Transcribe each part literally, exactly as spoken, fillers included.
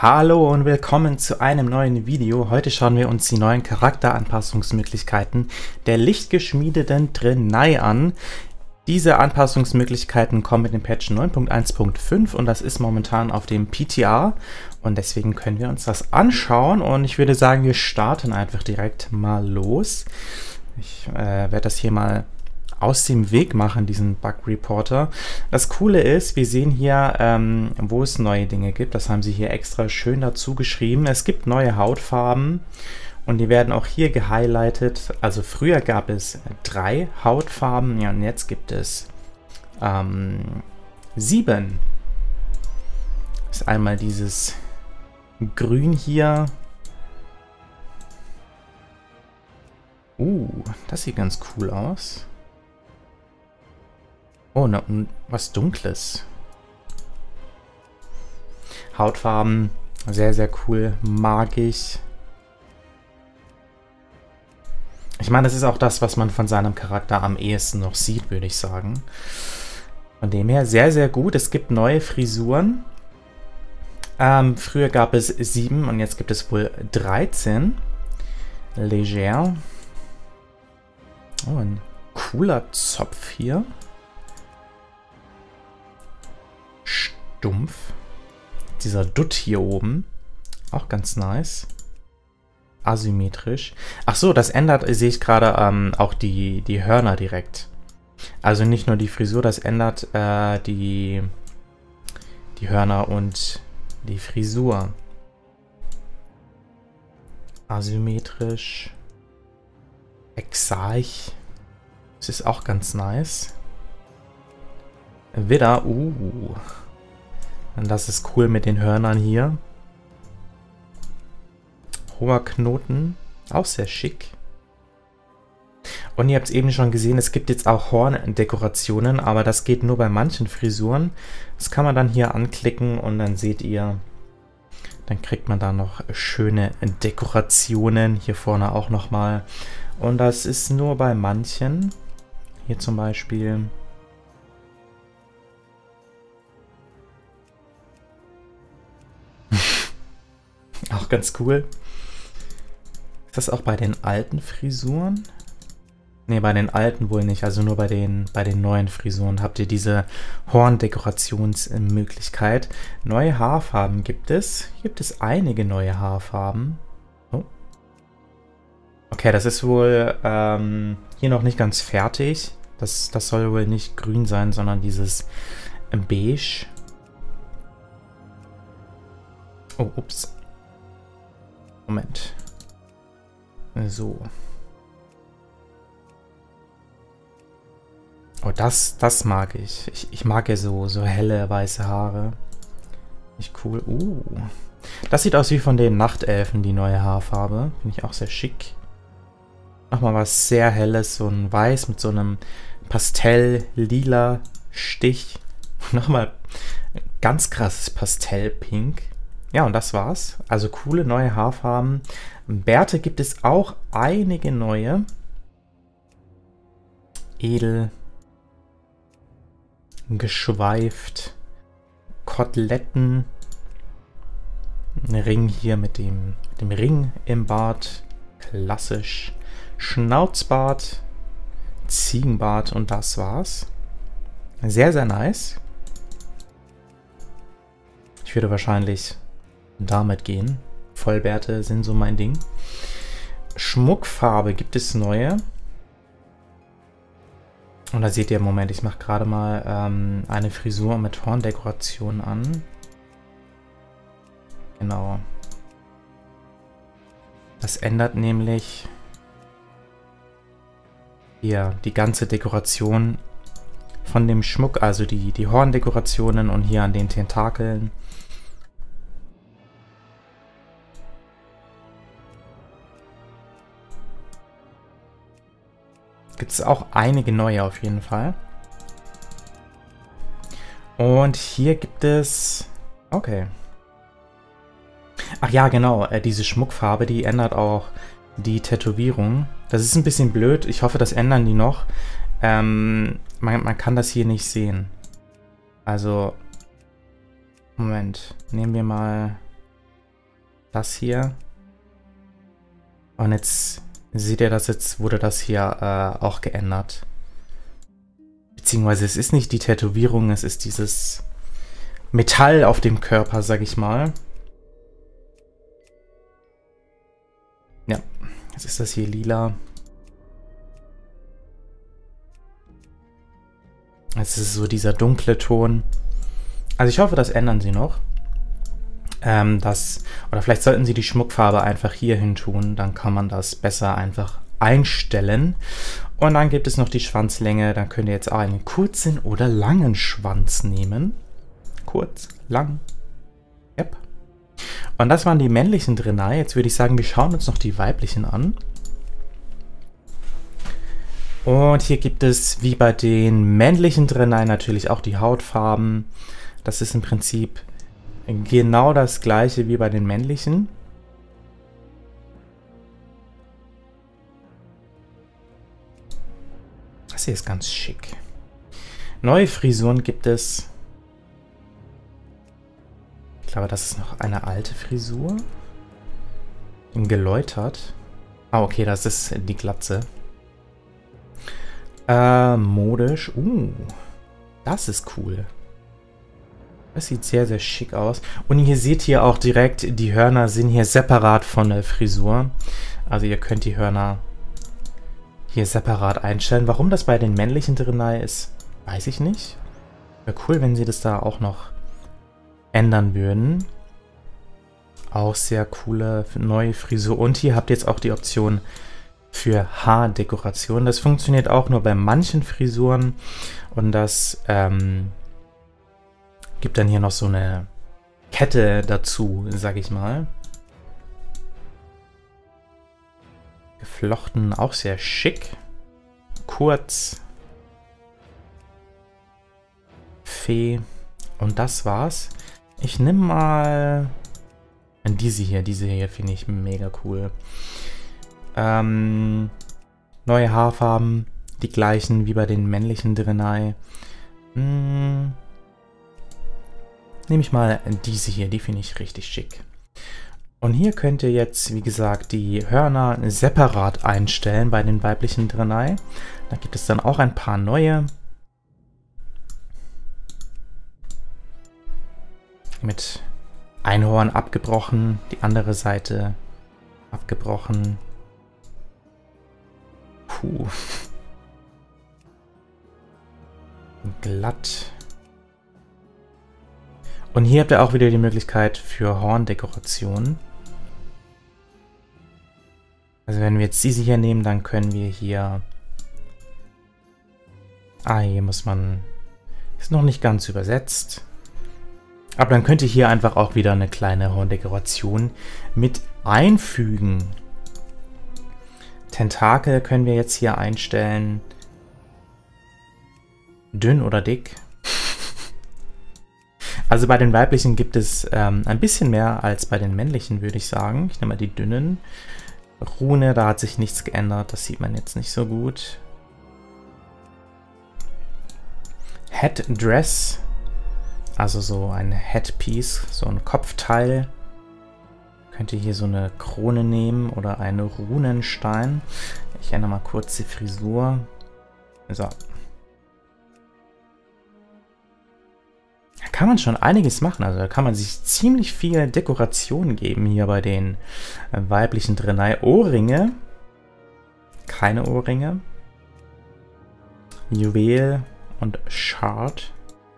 Hallo und willkommen zu einem neuen Video. Heute schauen wir uns die neuen Charakteranpassungsmöglichkeiten der lichtgeschmiedeten Draenei an. Diese Anpassungsmöglichkeiten kommen mit dem Patch neun Punkt eins Punkt fünf und das ist momentan auf dem P T R und deswegen können wir uns das anschauen und ich würde sagen, wir starten einfach direkt mal los. Ich äh, werde das hier mal aus dem Weg machen, diesen Bug Reporter. Das Coole ist, wir sehen hier, ähm, wo es neue Dinge gibt. Das haben sie hier extra schön dazu geschrieben. Es gibt neue Hautfarben und die werden auch hier gehighlightet. Also früher gab es drei Hautfarben, ja, und jetzt gibt es ähm, sieben. Das ist einmal dieses Grün hier. Uh, das sieht ganz cool aus. Oh, ne, was Dunkles. Hautfarben, sehr, sehr cool, mag ich. Ich meine, das ist auch das, was man von seinem Charakter am ehesten noch sieht, würde ich sagen. Von dem her sehr, sehr gut. Es gibt neue Frisuren. Ähm, früher gab es sieben und jetzt gibt es wohl dreizehn. Leger. Oh, ein cooler Zopf hier. Stumpf. Dieser Dutt hier oben. Auch ganz nice. Asymmetrisch. Ach so, das ändert, sehe ich gerade, ähm, auch die, die Hörner direkt. Also nicht nur die Frisur, das ändert äh, die, die Hörner und die Frisur. Asymmetrisch. Exarch. Das ist auch ganz nice. Widder. Uh. Und das ist cool mit den Hörnern hier. Hoher Knoten. Auch sehr schick. Und ihr habt es eben schon gesehen, es gibt jetzt auch Horndekorationen, aber das geht nur bei manchen Frisuren. Das kann man dann hier anklicken und dann seht ihr, dann kriegt man da noch schöne Dekorationen. Hier vorne auch nochmal. Und das ist nur bei manchen. Hier zum Beispiel. Auch ganz cool. Ist das auch bei den alten Frisuren? Ne, bei den alten wohl nicht. Also nur bei den, bei den neuen Frisuren habt ihr diese Horndekorationsmöglichkeit. Neue Haarfarben gibt es. Hier gibt es einige neue Haarfarben. Oh. Okay, das ist wohl ähm, hier noch nicht ganz fertig. Das, das soll wohl nicht grün sein, sondern dieses Beige. Oh, ups. Moment. So. Oh, das, das mag ich. ich. Ich mag ja so, so helle, weiße Haare. Nicht cool. Uh. Das sieht aus wie von den Nachtelfen, die neue Haarfarbe. Finde ich auch sehr schick. Nochmal was sehr Helles, so ein Weiß mit so einem Pastell-lila Stich. Nochmal ganz krasses Pastellpink. Ja, und das war's. Also coole neue Haarfarben. Bärte gibt es auch einige neue. Edel. Geschweift. Koteletten. Ein Ring hier mit dem, mit dem Ring im Bart. Klassisch. Schnauzbart. Ziegenbart und das war's. Sehr, sehr nice. Ich würde wahrscheinlich damit gehen. Vollbärte sind so mein Ding. Schmuckfarbe gibt es neue. Und da seht ihr im Moment, ich mache gerade mal ähm, eine Frisur mit Horndekoration an. Genau. Das ändert nämlich hier die ganze Dekoration von dem Schmuck, also die, die Horndekorationen und hier an den Tentakeln. Gibt es auch einige neue auf jeden Fall. Und hier gibt es... Okay. Ach ja, genau. Äh, diese Schmuckfarbe, die ändert auch die Tätowierung. Das ist ein bisschen blöd. Ich hoffe, das ändern die noch. Ähm, man, man kann das hier nicht sehen. Also... Moment. Nehmen wir mal... Das hier. Und jetzt seht ihr das, jetzt wurde das hier äh, auch geändert. Beziehungsweise es ist nicht die Tätowierung, es ist dieses Metall auf dem Körper, sag ich mal. Ja, jetzt ist das hier lila. Es ist so dieser dunkle Ton. Also ich hoffe, das ändern sie noch. Ähm, das, oder vielleicht sollten sie die Schmuckfarbe einfach hier hin tun. Dann kann man das besser einfach einstellen. Und dann gibt es noch die Schwanzlänge. Dann könnt ihr jetzt auch einen kurzen oder langen Schwanz nehmen. Kurz, lang. Yep. Und das waren die männlichen Draenei. Jetzt würde ich sagen, wir schauen uns noch die weiblichen an. Und hier gibt es, wie bei den männlichen Draenei, natürlich auch die Hautfarben. Das ist im Prinzip genau das gleiche wie bei den männlichen. Das hier ist ganz schick. Neue Frisuren gibt es. Ich glaube, das ist noch eine alte Frisur. Geläutert. Ah, okay, das ist die Glatze. Äh, modisch. Uh, das ist cool. Das sieht sehr, sehr schick aus. Und ihr seht hier auch direkt, die Hörner sind hier separat von der Frisur. Also ihr könnt die Hörner hier separat einstellen. Warum das bei den männlichen Draenei ist, weiß ich nicht. Wäre cool, wenn sie das da auch noch ändern würden. Auch sehr coole neue Frisur. Und hier habt ihr jetzt auch die Option für Haardekoration. Das funktioniert auch nur bei manchen Frisuren. Und das ähm, gibt dann hier noch so eine Kette dazu, sag ich mal. Geflochten, auch sehr schick. Kurz. Fee. Und das war's. Ich nehme mal diese hier. Diese hier finde ich mega cool. Ähm, neue Haarfarben. Die gleichen wie bei den männlichen Draenei. Hm. Nehme ich mal diese hier. Die finde ich richtig schick. Und hier könnt ihr jetzt, wie gesagt, die Hörner separat einstellen bei den weiblichen Draenei. Da gibt es dann auch ein paar neue. Mit ein Horn abgebrochen, die andere Seite abgebrochen. Puh. Glatt. Und hier habt ihr auch wieder die Möglichkeit für Horndekoration. Also wenn wir jetzt diese hier nehmen, dann können wir hier... Ah, hier muss man... Ist noch nicht ganz übersetzt. Aber dann könnt ihr hier einfach auch wieder eine kleine Horndekoration mit einfügen. Tentakel können wir jetzt hier einstellen. Dünn oder dick. Also bei den weiblichen gibt es ähm, ein bisschen mehr als bei den männlichen, würde ich sagen. Ich nehme mal die dünnen. Rune, da hat sich nichts geändert. Das sieht man jetzt nicht so gut. Headdress. Also so ein Headpiece, so ein Kopfteil. Könnt ihr hier so eine Krone nehmen oder einen Runenstein. Ich ändere mal kurz die Frisur. So. Da kann man schon einiges machen. Also da kann man sich ziemlich viel Dekoration geben hier bei den äh, weiblichen Draenei. Ohrringe. Keine Ohrringe. Juwel und Shard.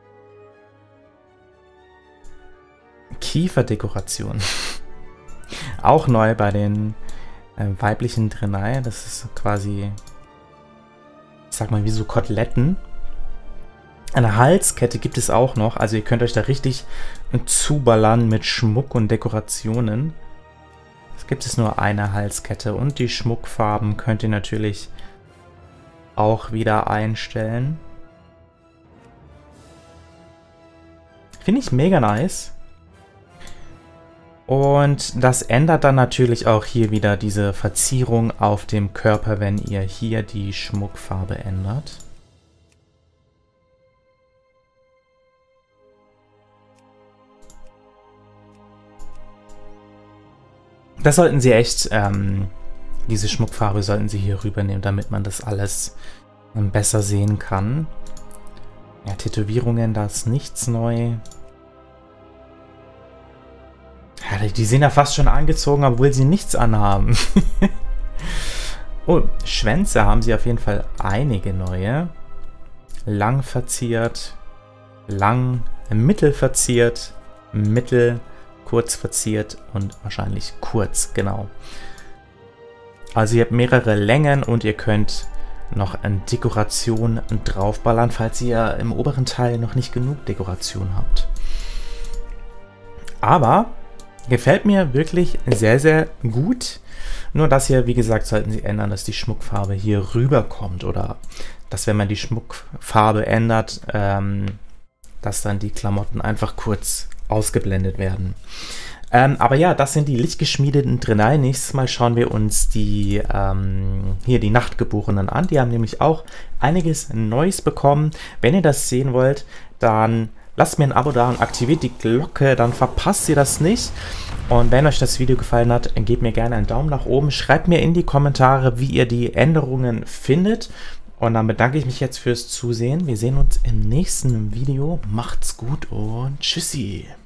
Kieferdekoration. Auch neu bei den äh, weiblichen Draenei. Das ist quasi, ich sag mal, wie so Koteletten. Eine Halskette gibt es auch noch. Also ihr könnt euch da richtig zuballern mit Schmuck und Dekorationen. Es gibt es nur eine Halskette. Und die Schmuckfarben könnt ihr natürlich auch wieder einstellen. Finde ich mega nice. Und das ändert dann natürlich auch hier wieder diese Verzierung auf dem Körper, wenn ihr hier die Schmuckfarbe ändert. das sollten sie echt, ähm, diese Schmuckfarbe sollten sie hier rübernehmen, damit man das alles ähm, besser sehen kann. Ja, Tätowierungen, da ist nichts neu. Ja, die sind ja fast schon angezogen, obwohl sie nichts anhaben. Oh, Schwänze haben sie auf jeden Fall einige neue. Lang verziert, lang, mittel verziert, mittel, kurz verziert und wahrscheinlich kurz, genau. Also ihr habt mehrere Längen und ihr könnt noch eine Dekoration draufballern, falls ihr im oberen Teil noch nicht genug Dekoration habt. Aber gefällt mir wirklich sehr, sehr gut. Nur das hier, wie gesagt, sollten sie ändern, dass die Schmuckfarbe hier rüberkommt oder dass, wenn man die Schmuckfarbe ändert, ähm, dass dann die Klamotten einfach kurz ausgeblendet werden. Ähm, aber ja, das sind die lichtgeschmiedeten Draenei. Nächstes Mal schauen wir uns die ähm, hier die Nachtgeborenen an. Die haben nämlich auch einiges Neues bekommen. Wenn ihr das sehen wollt, dann lasst mir ein Abo da und aktiviert die Glocke, dann verpasst ihr das nicht. Und wenn euch das Video gefallen hat, gebt mir gerne einen Daumen nach oben. Schreibt mir in die Kommentare, wie ihr die Änderungen findet. Und dann bedanke ich mich jetzt fürs Zusehen. Wir sehen uns im nächsten Video. Macht's gut und tschüssi.